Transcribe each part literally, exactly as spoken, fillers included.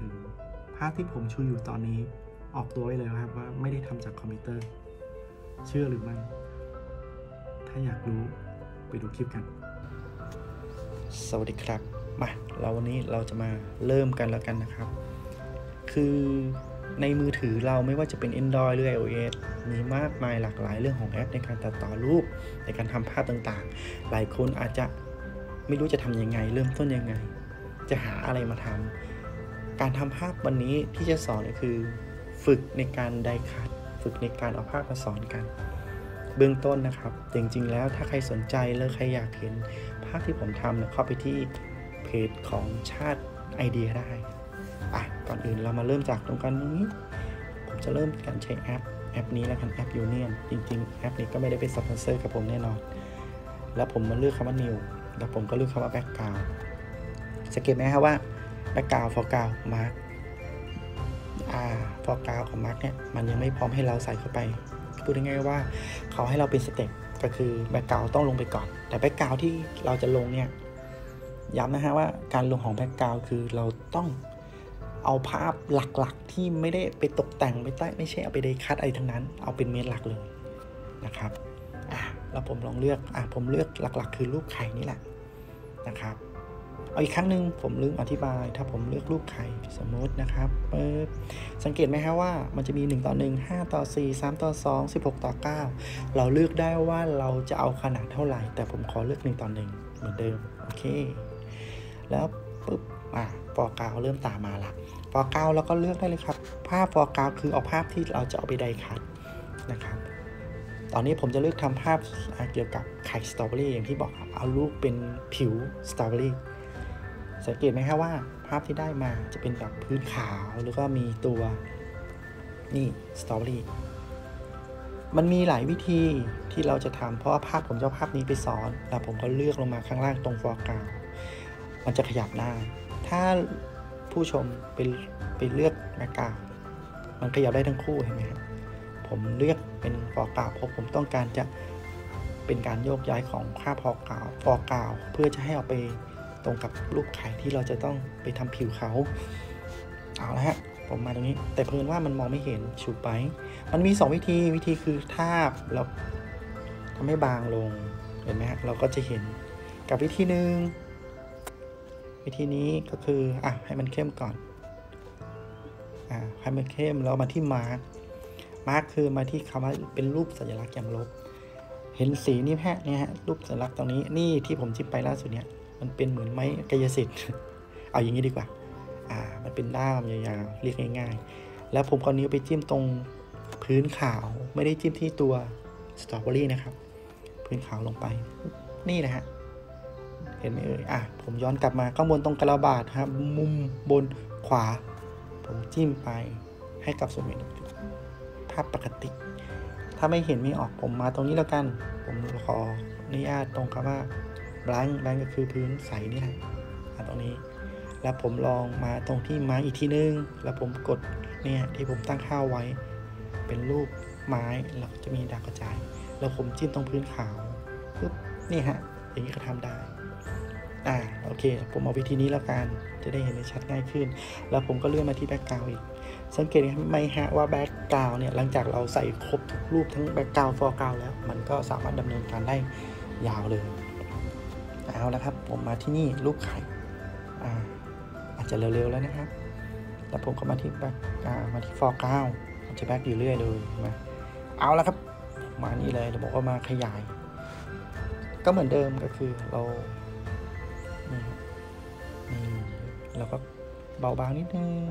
ภาพที่ผมชูอยู่ตอนนี้ออกตัวไว้เลยครับว่าไม่ได้ทำจากคอมพิวเตอร์เชื่อหรือไม่ถ้าอยากรู้ไปดูคลิปกันสวัสดีครับมาเราวันนี้เราจะมาเริ่มกันแล้วกันนะครับคือในมือถือเราไม่ว่าจะเป็น Android หรือ iOS มีมากมายหลากหลายเรื่องของแอปในการตัดต่อรูปในการทำภาพต่างๆหลายคนอาจจะไม่รู้จะทำยังไงเริ่มต้นยังไงจะหาอะไรมาทำการทำภาพวันนี้ที่จะสอนก็คือฝึกในการไดคัทฝึกในการเอาภาพมาสอนกันเบื้องต้นนะครับจริงๆแล้วถ้าใครสนใจหรือใครอยากเห็นภาพที่ผมทำเนี่ยเข้าไปที่เพจของชาติไอเดียได้อ่ะก่อนอื่นเรามาเริ่มจากตรงกันนี้ผมจะเริ่มการใช้แอปแอปนี้แล้วกันแอป Union จริงๆแอปนี้ก็ไม่ได้เป็นสปอนเซอร์กับผมแน่นอนแล้วผมมาเลือกคำว่า New แล้วผมก็เลือกคำว่า Background สังเกตไหมครับว่า Background Foreground Mark อ่า Foreground ของ Mark เนี่ยมันยังไม่พร้อมให้เราใส่เข้าไปพูดง่ายๆว่าเขาให้เราเป็นสเต็ปก็คือ Background ต้องลงไปก่อนแต่ Background ที่เราจะลงเนี่ยย้ำนะฮะว่าการลงของ Background คือเราต้องเอาภาพหลักๆที่ไม่ได้ไปตกแต่งไม่ใต้ไม่ใช่เอาไปไดคัทอะไรทั้งนั้นเอาเป็นเมนหลักเลยนะครับอ่ะแล้วผมลองเลือกอ่ะผมเลือกหลักๆคือรูปไข่นี่แหละนะครับเอาอีกครั้งหนึ่งผมลืมอธิบายถ้าผมเลือกรูปไข่สมมตินะครับเปิดสังเกตไหมครับว่ามันจะมีหนึ่งต่อหนึ่ง ห้าต่อสี่ สามต่อสอง สิบหกต่อเก้าเราเลือกได้ว่าเราจะเอาขนาดเท่าไหร่แต่ผมขอเลือกหนึ่งต่อหนึ่งเหมือนเดิมโอเคแล้วปึ๊บอ่ะฟอร์กราวเริ่มตามมาละฟอร์กราวแล้วก็เลือกได้เลยครับภาพฟอร์กราวคือเอาภาพที่เราจะเอาไปไดคัทนะครับตอนนี้ผมจะเลือกทำภาพเกี่ยวกับไข่สตรอเบอรี่อย่างที่บอกเอารูปเป็นผิวสตรอเบอรี่สังเกตไหมครับว่าภาพที่ได้มาจะเป็นแบบพื้นขาวแล้วก็มีตัวนี่สตรอเบอรี่มันมีหลายวิธีที่เราจะทำเพราะว่าภาพผมจะเอาภาพนี้ไปสอนแล้วผมก็เลือกลงมาข้างล่างตรงฟอร์กราวมันจะขยับได้ถ้าผู้ชมไปไปเลือกแบ็คกราวด์มันขยับได้ทั้งคู่เห็นไหมครับผมเลือกเป็นฟอร์กราวด์เพราะผมต้องการจะเป็นการโยกย้ายของภาพฟอร์กราวด์ฟอร์กราวด์เพื่อจะให้เอาไปตรงกับรูปไข่ที่เราจะต้องไปทำผิวเขาเอาละฮะผมมาตรงนี้แต่เพิ่นว่ามันมองไม่เห็นชูไปมันมีสองวิธีวิธีคือทาบเราทำให้บางลงเห็นไหมฮะเราก็จะเห็นกับวิธีหนึ่งวิธีนี้ก็คืออ่ะให้มันเข้มก่อนอ่าให้มันเข้มแล้วมาที่มาร์กมาร์กคือมาที่คำว่าเป็นรูปสัญลักษณ์อย่างลบเห็นสีนี่แฮะเนี่ยฮะรูปสัญลักษณ์ตรงนี้นี่ที่ผมจิ้มไปล่าสุดเนี่ยมันเป็นเหมือนไม้กายสิทธิ์เอาอย่างนี้ดีกว่าอ่ามันเป็นด้ามยาวๆเรียกง่ายๆแล้วผมเอานิ้วไปจิ้มตรงพื้นขาวไม่ได้จิ้มที่ตัวสตรอเบอรี่นะครับพื้นขาวลงไปนี่นะฮะเห็นไหมเอ่ยอ่ะผมย้อนกลับมาข้างบนตรงกระบาดครับมุมบนขวาผมจิ้มไปให้กับสมมติภาพปกติถ้าไม่เห็นไม่ออกผมมาตรงนี้แล้วกันผมขออนุญาตตรงคำว่า blank blank ก็คือพื้นใสนี่แหละตรงนี้แล้วผมลองมาตรงที่ไม้อีกทีนึงแล้วผมกดเนี่ยที่ผมตั้งค่าไว้เป็นรูปไม้แล้วจะมีดาวกระจายแล้วผมจิ้มตรงพื้นขาวปึ๊บนี่ฮะอย่างนี้ก็ทำได้อ่าโอเคผมเอาวิธีนี้แล้วกันจะได้เห็นได้ชัดง่ายขึ้นแล้วผมก็เลื่อนมาที่แบ็คกราวด์อีกสังเกตไหมฮะว่าแบ็คกราวด์เนี่ยหลังจากเราใส่ครบทุกรูปทั้งแบ็คกราวด์ฟอร์กราวด์แล้วมันก็สามารถดำเนินการได้ยาวเลยเอาแล้วครับผมมาที่นี่รูปไข่อ่าอาจจะเร็วๆแล้วนะครับแล้วผมก็มาที่แบ็คอ่ามาที่ฟอร์กราวด์มันจะแบ็คอยู่เรื่อยเลยมาเอาแล้วครับมานี่เลยเราบอกว่ามาขยายก็เหมือนเดิมก็คือเรานี่นี่เราก็เบาๆนิดนึง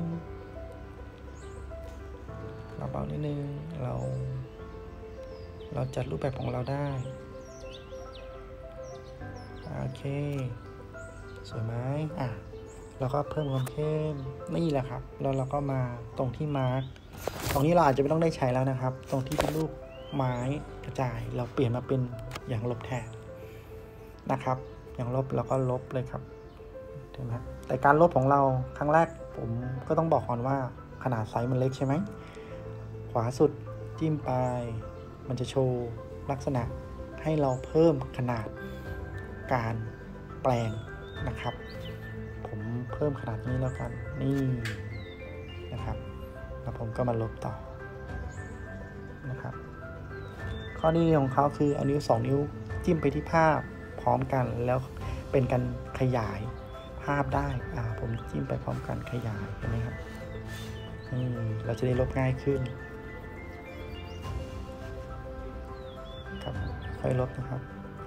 เบาๆนิดนึงเราเราจัดรูปแบบของเราได้โอเคสวยไหมอ่ะเราก็เพิ่มความเข้มนี่แหละครับแล้วเราก็มาตรงที่มาร์กตรงนี้เราอาจจะไม่ต้องได้ใช้แล้วนะครับตรงที่เป็นรูปไม้กระจายเราเปลี่ยนมาเป็นอย่างลบแทนนะครับอย่างลบเราก็ลบเลยครับเห็นไหมแต่การลบของเราครั้งแรกผมก็ต้องบอกก่อนว่าขนาดไซส์มันเล็กใช่ไหมขวาสุดจิ้มไปมันจะโชว์ลักษณะให้เราเพิ่มขนาดการแปลงนะครับผมเพิ่มขนาดนี้แล้วกันนี่นะครับแล้วผมก็มาลบต่อนะครับข้อดีของเขาคือเอานิ้วสองนิ้วจิ้มไปที่ภาพพร้อมกันแล้วเป็นการขยายภาพได้อ่าผมจิ้มไปพร้อมกันขยายเห็นไหมครับนี่เราจะได้ลบง่ายขึ้นครับค่อยลบนะครับ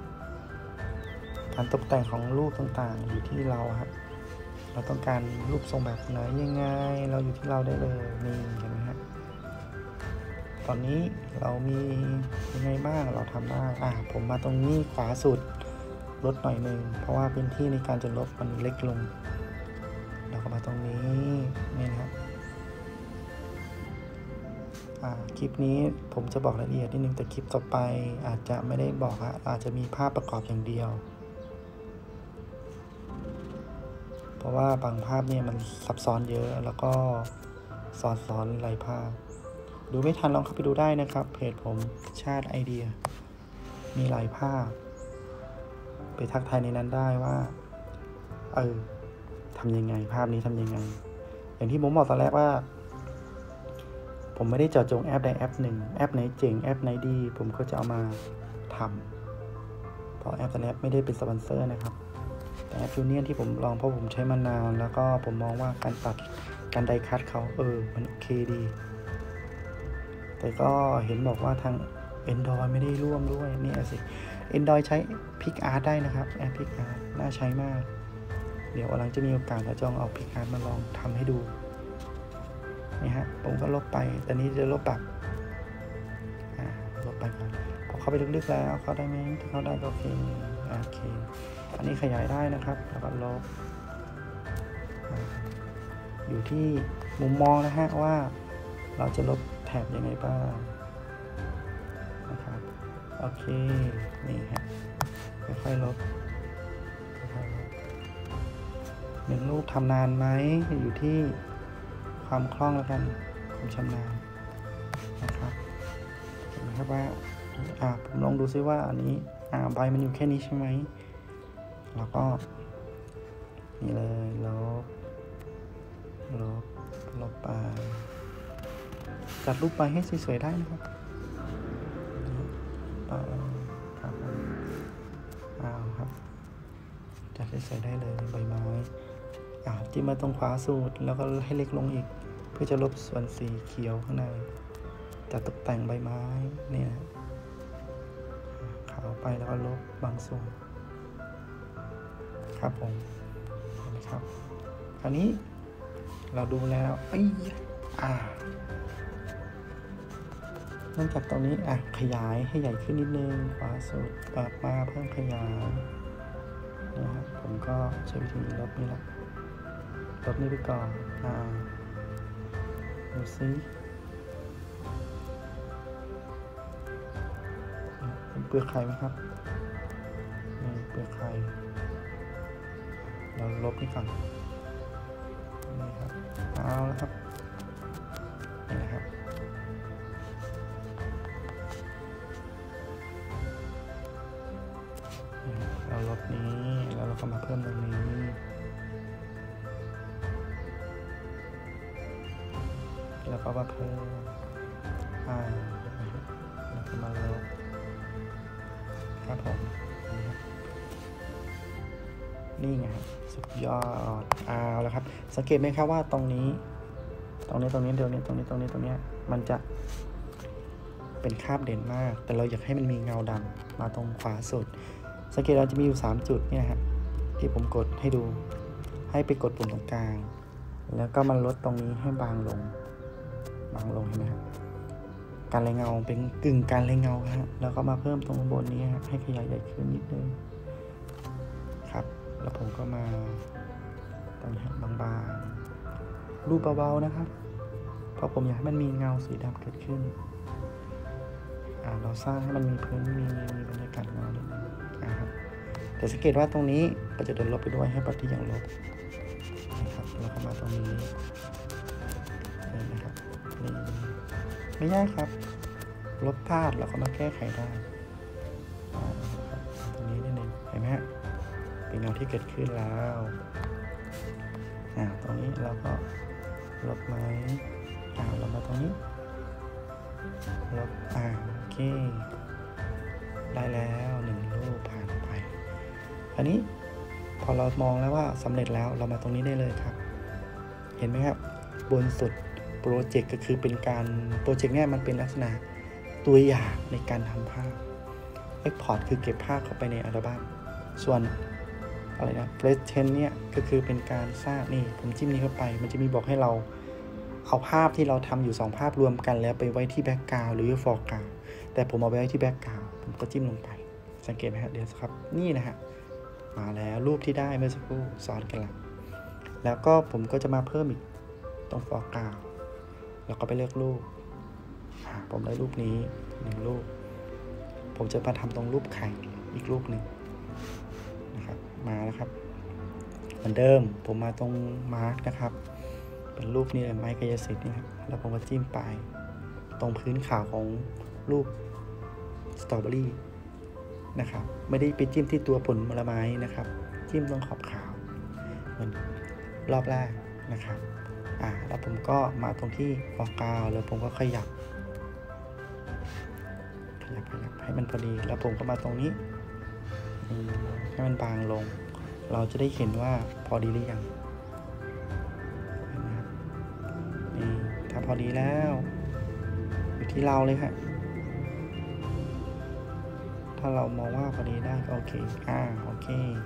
การตกแต่งของรูปต่างๆอยู่ที่เราครับเราต้องการรูปทรงแบบไหนยังไงเราอยู่ที่เราได้เลยนี่เห็นไหมครับตอนนี้เรามียังไงบ้างเราทำได้อ่าผมมาตรงนี้ขวาสุดลดหน่อยหนึ่งเพราะว่าพื้นที่ในการจะลบมันเล็กลงเราก็มาตรงนี้นี่นะครับคลิปนี้ผมจะบอกรายละเอียดนิดนึงแต่คลิปต่อไปอาจจะไม่ได้บอกอะอาจจะมีภาพประกอบอย่างเดียวเพราะว่าบางภาพเนี่ยมันซับซ้อนเยอะแล้วก็ซ้อนซ้อนหลายภาพดูไม่ทันลองเข้าไปดูได้นะครับเพจผมชาติไอเดียมีหลายภาพไปทักทายในนั้นได้ว่าเออทำยังไงภาพนี้ทำยังไงอย่างที่ผมบอกตอนแรกว่าผมไม่ได้เจาะจงแอปใดแอปหนึ่งแอปไหนเจ๋งแอปไหนดีผมก็จะเอามาทำเพราะแอปแต่ละแอปไม่ได้เป็นสปอนเซอร์นะครับแต่แอปจูเนียนที่ผมลองเพราะผมใช้มานานแล้วก็ผมมองว่าการตัดการไดคัทเขาเออมันโอเคดีแต่ก็เห็นบอกว่าทาง Android ไม่ได้ร่วมด้วยนี่สิ Android ใช้ PicArt ได้นะครับแอป PicArt น่าใช้มากเดี๋ยววันหลังจะมีโอกาสเราจะเอา PicArt มาลองทำให้ดูนี่ฮะผมก็ลบไปแต่นี้จะลบแบบอ่าลบไปก่อนพอเข้าไปลึกๆแล้วเข้าได้ไหมถ้าเข้าได้ก็โอเคโอเคอันนี้ขยายได้นะครับแล้วก็ลบอยู่ที่มุมมองนะฮะว่าเราจะลบแถบยังไงบ้างนะครับโอเคนี่ฮะค่อยๆลบค่อยๆลบหนึ่งรูปทำนานไหมอยู่ที่ความคล่องแล้วกันความชำนาญนะครับเห็นไหมครับว่าอ่าผมลองดูซิว่าอันนี้อ่าใบมันอยู่แค่นี้ใช่ไหมแล้วก็นี่เลยลบลบลบไปจัดรูปไปให้สวยๆได้นะครับครับอ้าวครับจัดสวยๆได้เลยใบไม้อ่าจิ้มมาตรงขวาสุดแล้วก็ให้เล็กลงอีกเพื่อจะลบส่วนสีเขียวข้างในจะตกแต่งใบไม้เนี่ยขาวไปแล้วก็ลบบางส่วนครับผมนะครับคราวนี้เราดูแล้วไอ้อ่าเนื่องจากตรงนี้อ่ะขยายให้ใหญ่ขึ้นนิดนึงขวาสุดปรับมาเพิ่มขยายนะครับผมก็ใช้วิธีลบนี่แหละลบนี่ไปก่อนอ่าดูซิเป็นเปลือกไข่ไหมครับนี่เปลือกไข่เราลบนี่ก่อนนี่ครับเอาแล้วครับนี่นะครับเราลบนี้แล้วเราก็มาเพิ่มตรงนี้แล้วก็มาเพิ่มอ่าแล้วก็มาลบครับผมนี่ไงสุดยอดเอาแล้วครับสังเกตไหมครับว่าตรงนี้ตรงนี้ตรงนี้เดี๋ยวนี้ตรงนี้ตรงนี้ตรงนี้มันจะเป็นคราบเด่นมากแต่เราอยากให้มันมีเงาดำมาตรงขวาสุดสังเกตเราจะมีอยู่สามจุดเนี่ยฮะที่ผมกดให้ดูให้ไปกดปุ่มตรงกลางแล้วก็มาลดตรงนี้ให้บางลงบางลงเห็นไหมครับการเลยเงาเป็นกึ่งการเลยเงาครับแล้วก็มาเพิ่มตรงบนนี้ให้ขยายใหญ่ขึ้นนิดนึงครับแล้วผมก็มาตรงนี้บางๆรูปเบาๆนะครับเพราะผมอยากให้มันมีเงาสีดำเกิดขึ้นอ่าเราสร้างให้มันมีพื้นมีมีบรรยากาศเงานิดนึงนะครับแต่สังเกตว่าตรงนี้ก็จะโดนลบไปด้วยให้ปฏิอย่างลบนะครับแล้วก็มาตรงนี้นี่นะครับนี่ไม่ยากครับลบพลาดแล้วก็มาแก้ไขได้นะครับตรงนี้นิดนึงเห็นไหมฮะเป็นเงาที่เกิดขึ้นแล้วอ่าตรงนี้เราก็ลบไหมอ่าเรามาตรงนี้ลบอ่าโอเคได้แล้วหนึ่งรูปผ่านไปอันนี้พอเรามองแล้วว่าสำเร็จแล้วเรามาตรงนี้ได้เลยครับเห็นไหมครับบนสุดโปรเจกต์ก็คือเป็นการโปรเจกต์เนี่ยมันเป็นลักษณะตัวอย่างในการทำภาพ Export คือเก็บภาพเข้าไปในอัลบั้มส่วนอะไรนะ Present เนี่ยก็คือเป็นการสร้างนี่ผมจิ้มนี้เข้าไปมันจะมีบอกให้เราเอาภาพที่เราทำอยู่สองภาพรวมกันแล้วไปไว้ที่แบ็กกราวด์หรือ foreground แต่ผมเอาไปไว้ที่แบ็กกราวด์ผมก็จิ้มลงไปสังเกตไหมครับเดี๋ยวครับนี่นะฮะมาแล้วรูปที่ได้เมื่อสักครู่ซ้อนกันละแล้วก็ผมก็จะมาเพิ่มอีกตรง foreground แล้วก็ไปเลือกรูปผมได้รูปนี้หนึ่งรูปผมจะมาทำตรงรูปไข่อีกรูปหนึ่งนะครับมาแล้วครับเหมือนเดิมผมมาตรงมาร์กนะครับเป็นรูปนี้เลยไม้กายสิทธิ์นี่ครับแล้วผมก็จิ้มไปตรงพื้นขาวของรูปสตรอเบอรี่นะครับไม่ได้ไปจิ้มที่ตัวผลผลไม้นะครับจิ้มตรงขอบขาวเหมือนรอบแรกนะครับอ่าแล้วผมก็มาตรงที่ฟองกาวแล้วผมก็ขยับขยับขยับให้มันพอดีแล้วผมก็มาตรงนี้ให้มันบางลงเราจะได้เห็นว่าพอดีหรือยังนี่ถ้าพอดีแล้วอยู่ที่เราเลยค่ะถ้าเรามองว่าพอดีได้ก็โอเคอ่าโอเค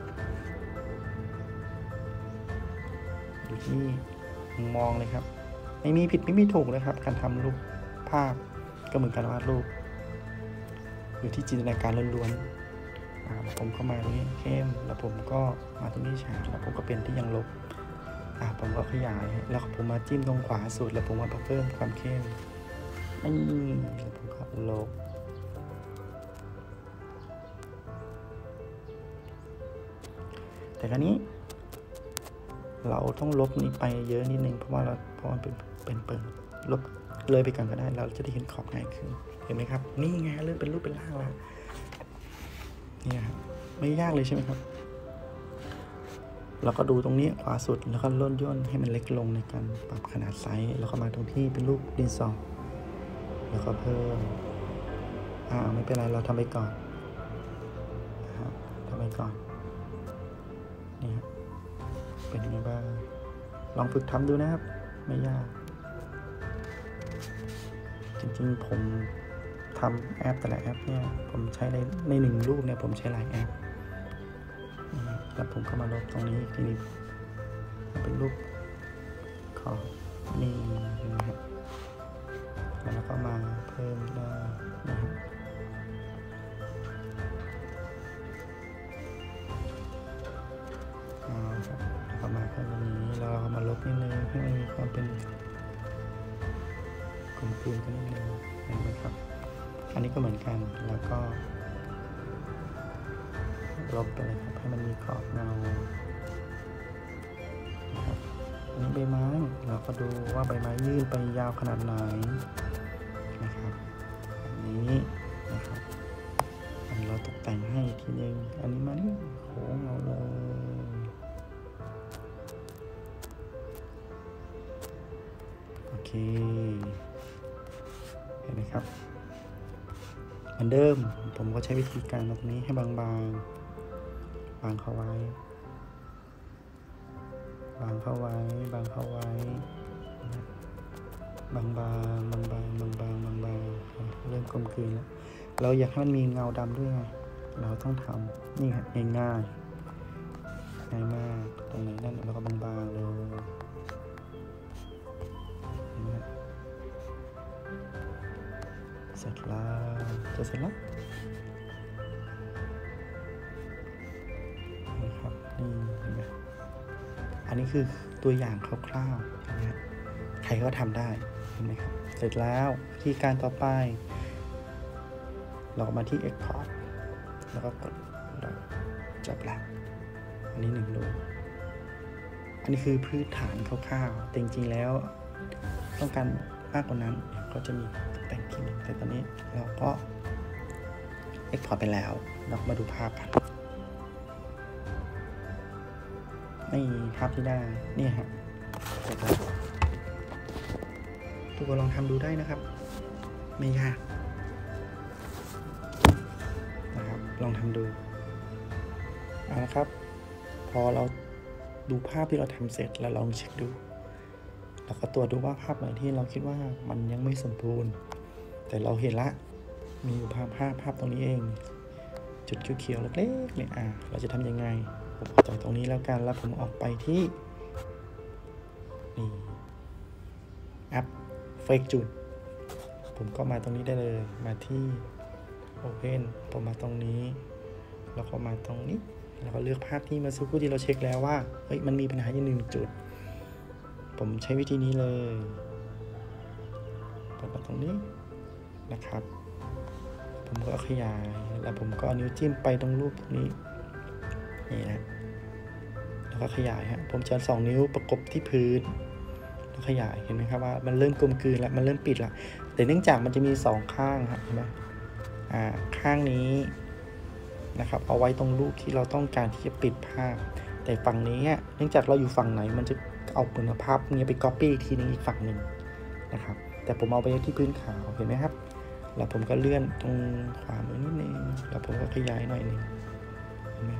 อยู่ที่มองเลยครับไม่มีผิดไม่มีถูกเลยครับการทำรูปภาพก็เหมือนการวาดรูปอยู่ที่จินตนาการล้วนๆผมก็มาตรงนี้เข้มแล้วผมก็มาตรงนี้ฉากแล้วผมก็เป็นที่ยังลบอ่าผมก็ขยายแล้วผมมาจิ้มตรงขวาสุดแล้วผมมาเพิ่มความเข้มนี่แล้วผมก็ลบแต่ครั้นี้เราต้องลบนี้ไปเยอะนิดนึงเพราะว่าเราเพราะมันเป็นเป็นเปิดลบเลยไปก่อนก็ได้เราจะได้เห็นขอบง่ายขึ้นเห็นไหมครับนี่ไงเริ่มเป็นรูปเป็นร่างแล้วนี่ครับไม่ยากเลยใช่ไหมครับเราก็ดูตรงนี้ขวาสุดแล้วก็ล่นย่นให้มันเล็กลงในการปรับขนาดไซส์แล้วก็มาตรงที่เป็นรูปดินสอแล้วก็เพิ่มอ่าไม่เป็นไรเราทำไปก่อนทำไปก่อนนี่ครับเป็นยังไงบ้างลองฝึกทำดูนะครับไม่ยากจริงๆผมทำแอปแต่ละแอปเนี่ยผมใช้ในในหนึ่งรูปเนี่ยผมใช้หลายแอปแล้วผมก็มาลบตรงนี้ทีนี้เป็นรูปขอนี่นะครับแล้วก็มาเพิ่มได้นะครับแล้วก็มาเพิ่มตรงนี้แล้วเราก็มาลบนิดนึงให้มันมีความเป็นกลมกลืนกันนิดนึงนะครับอันนี้ก็เหมือนกันแล้วก็ลบไปเลยครับให้มันมีขอบเงานะครับอันนี้ใบไม้เราก็ดูว่าใบไม้ยื่นไปยาวขนาดไหนนะครับอันนี้นะครับอันนี้เราตกแต่งให้ทีนึงอันนี้มานี่โค้งเอาเลยโอเคเห็นไหมครับเหมือนเดิมผมก็ใช้วิธีการแบบนี้ให้บางๆ บางเข้าไว้บางเข้าไว้บางเข้าไว้บางบางบางบางบางบางบางบางเริ่มกลมกลืนแล้วเราอยากให้มันมีเงาดำด้วยไงเราต้องทำนี่ฮะง่ายๆง่ายมากตรงไหนนั่นเราก็บางๆเลยเสร็จแล้วจะเสร็จแล้วนะครับนี่เห็นไหมอันนี้คือตัวอย่างคร่าวๆนะใครก็ทำได้เห็นไหมครับเสร็จแล้วที่การต่อไปเรามาที่ Export แล้วก็กดจบแล้วอันนี้หนึ่งรูปอันนี้คือพื้นฐานคร่าวๆแต่จริงๆแล้วต้องการมากกว่านั้นก็จะมีตกแต่งทีนึงแต่ตอนนี้เราก็ Export ไปแล้วเรามาดูภาพกันนี่ภาพที่ได้นี่ฮะกคนลองทำดูได้นะครับไม่ยากนะครับลองทำดูเอาละครับพอเราดูภาพที่เราทำเสร็จแล้วลองเช็คดูแล้วก็ตรวจดูว่าภาพไหนที่เราคิดว่ามันยังไม่สมบูรณ์แต่เราเห็นละมีอยู่ภาพภาพภาพตรงนี้เองจุดเขียวๆเล็กๆเนี่ยอ่ะเราจะทำยังไงผมเอาจากตรงนี้แล้วกันแล้วผมออกไปที่นี่แอป Fake June ผมก็มาตรงนี้ได้เลยมาที่ Open ผมมาตรงนี้แล้วก็มาตรงนี้แล้วก็เลือกภาพที่เมื่อสักครู่ที่เราเช็คแล้วว่าเฮ้ยมันมีปัญหาอยู่หนึ่งจุดผมใช้วิธีนี้เลยเปิดมาตรงนี้นะครับผมก็ขยายแล้วผมก็นิ้วจิ้มไปตรงรูปตรงนี้นี่นะแล้วก็ขยายฮะผมจะสองนิ้วประกบที่พื้นแล้วขยายเห็นไหมครับว่ามันเริ่มกลมกลืนแล้วมันเริ่มปิดแล้วแต่เนื่องจากมันจะมีสองข้างครับเห็นไหมอ่าข้างนี้นะครับเอาไว้ตรงรูปที่เราต้องการที่จะปิดภาพแต่ฝั่งนี้เนื่องจากเราอยู่ฝั่งไหนมันจะเอาเหมือนภาพนี้ไป copy อีกทีนึงอีกฝั่งหนึ่งนะครับแต่ผมเอาไปที่พื้นขาวเห็นไหมครับแล้วผมก็เลื่อนตรงขวามือนิดนึงแล้วผมก็ขยายหน่อยนึงเห็นไหม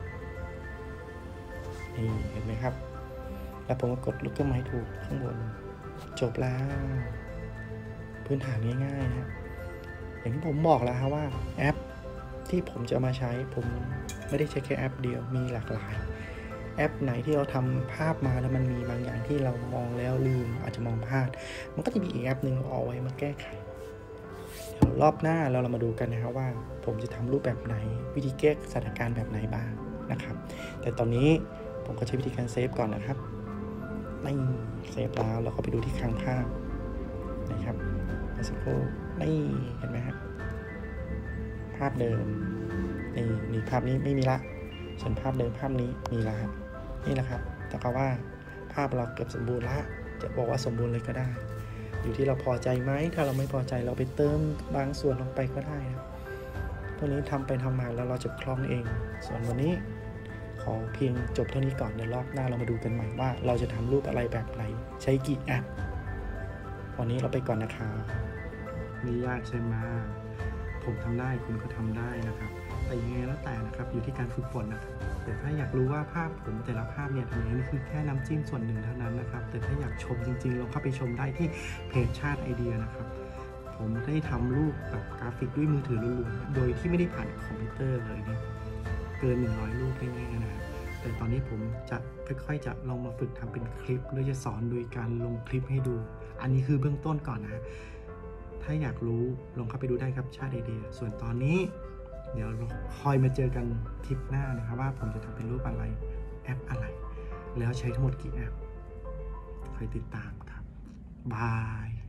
นี่เห็นไหมครับแล้วผมก็กดลูกเครื่องไม้ถูกข้างบนจบแล้วพื้นฐานง่ายๆนะอย่างที่ผมบอกแล้วครับว่าแอปที่ผมจะมาใช้ผมไม่ได้ใช้แค่แอปเดียวมีหลากหลายแอปไหนที่เราทำภาพมาแล้วมันมีบางอย่างที่เรามองแล้วลืมอาจจะมองพลาดมันก็จะมีอีกแอปหนึ่งเอาไว้มาแก้ไขเดี๋ยวรอบหน้าเราเรามาดูกันนะครับว่าผมจะทำรูปแบบไหนวิธีแก้สถานการณ์แบบไหนบ้างนะครับแต่ตอนนี้ผมก็ใช้วิธีการเซฟก่อนนะครับนี่เซฟแล้วเราก็ไปดูที่คลังภาพนะครับมาสักครู่นี่เห็นไหมครับภาพเดิมนี่นี่ภาพนี้ไม่มีละส่วนภาพเดิมภาพนี้มีละครับนี่แหละครับแต่ก็ว่าภาพเราเกือบสมบูรณ์ละจะบอกว่าสมบูรณ์เลยก็ได้อยู่ที่เราพอใจไหมถ้าเราไม่พอใจเราไปเติมบางส่วนลงไปก็ได้นะพวกนี้ทำไปทำมาแล้วเราจะคล่องเองส่วนวันนี้ขอเพียงจบเท่านี้ก่อนเดี๋ยวรอบหน้าเรามาดูกันใหม่ว่าเราจะทำรูปอะไรแบบไหนใช้กี่แอปวันนี้เราไปก่อนนะครับไม่ยากใช่ไหมผมทำได้คุณก็ทำได้นะครับแต่ยังไงแล้วแต่นะครับอยู่ที่การฝึกฝนนะครับแต่ถ้าอยากรู้ว่าภาพผมแต่ละภาพเนี่ยทำอย่างนี้นี่คือแค่น้ำจิ้มส่วนหนึ่งเท่านั้นนะครับแต่ถ้าอยากชมจริงๆลองเข้าไปชมได้ที่เพจชาติไอเดียนะครับผมได้ทำรูปแบบกราฟิกด้วยมือถือล้วนๆโดยที่ไม่ได้ผ่านคอมพิวเตอร์เลยเนี่ยเกินหนึ่งร้อยรูปได้แน่นะแต่ตอนนี้ผมจะค่อยๆจะลองมาฝึกทำเป็นคลิปหรือจะสอนโดยการลงคลิปให้ดูอันนี้คือเบื้องต้นก่อนนะถ้าอยากรู้ลองเข้าไปดูได้ครับชาติไอเดียส่วนตอนนี้เดี๋ยวเราคอยมาเจอกันคลิปหน้านะครับว่าผมจะทำเป็นรูปอะไรแอปอะไรแล้วใช้ทั้งหมดกี่แอปคอยติดตามครับบาย